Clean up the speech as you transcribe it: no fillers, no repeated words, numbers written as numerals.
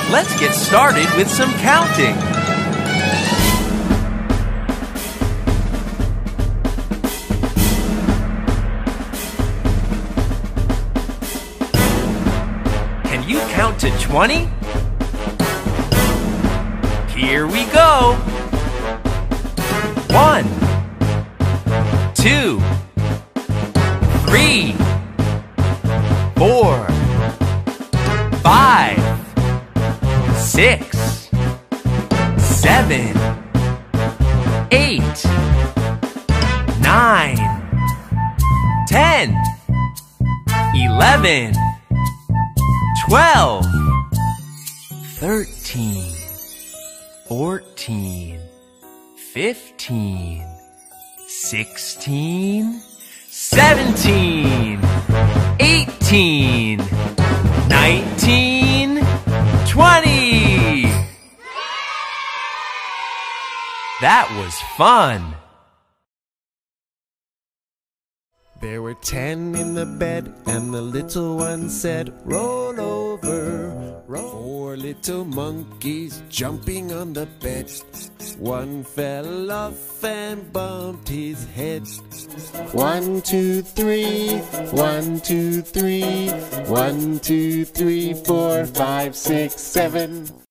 Let's get started with some counting. Can you count to 20? Here we go. 1, 2, 3, 4, 5, 6, 7, 8, 9, 10, 11, 12, 13, 14, 15, 16, 17, 18, 19, 20. That was fun. There were 10 in the bed, and the little one said, "Roll over." 4 little monkeys jumping on the bed. One fell off and bumped his head. 1, 2, 3, 1, 2, 3, 1, 2, 3, 4, 5, 6, 7.